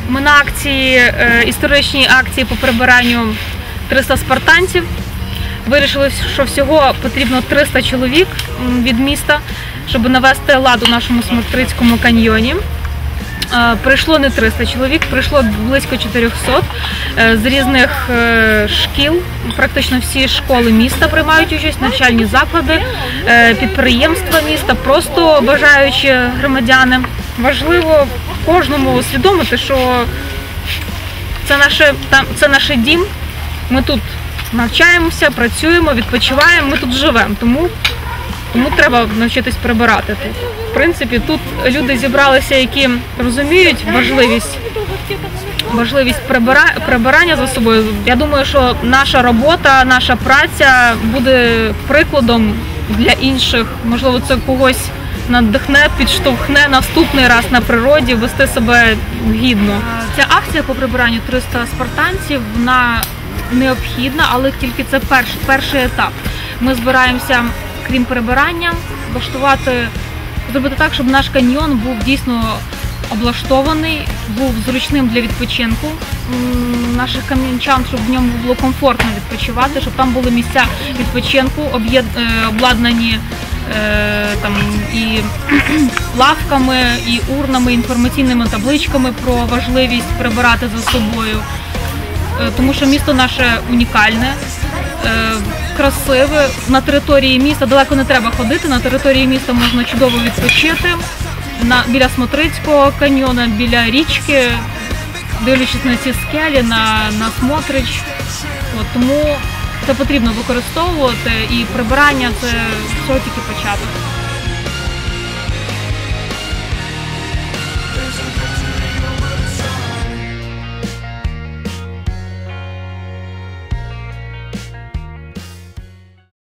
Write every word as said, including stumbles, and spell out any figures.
Ми на акції, історичній акції по прибиранню триста спартанців. Вирішили, що всього потрібно триста чоловік від міста, щоб навести лад у нашому Смотрицькому каньйоні. Прийшло не триста чоловік, прийшло близько чотирьохсот з різних шкіл. Практично всі школи міста приймають участь, навчальні заклади, підприємства міста, просто бажаючі громадяни. Важливо кожному усвідомити, що це наше, це наш дім, ми тут навчаємося, працюємо, відпочиваємо, ми тут живемо, тому, тому треба навчитись прибирати тут. В принципі, тут люди зібралися, які розуміють важливість, важливість прибира, прибирання за собою. Я думаю, що наша робота, наша праця буде прикладом для інших, можливо, це когось надихне, підштовхне наступний раз на природі вести себе гідно. Ця акція по прибиранню триста спартанців, вона необхідна, але тільки це перш, перший етап. Ми збираємося, крім прибирання, влаштувати, зробити так, щоб наш каньйон був дійсно облаштований, був зручним для відпочинку наших кам'янчан, щоб в ньому було комфортно відпочивати, щоб там були місця відпочинку, обладнані там і лавками, і урнами, інформаційними табличками про важливість прибирати за собою. Тому що місто наше унікальне, красиве. На території міста далеко не треба ходити, на території міста можна чудово відпочити. На, біля Смотрицького каньйона, біля річки, дивлячись на ці скелі, на, на Смотрич. От, тому це потрібно використовувати, і прибирання – це всього тільки початок.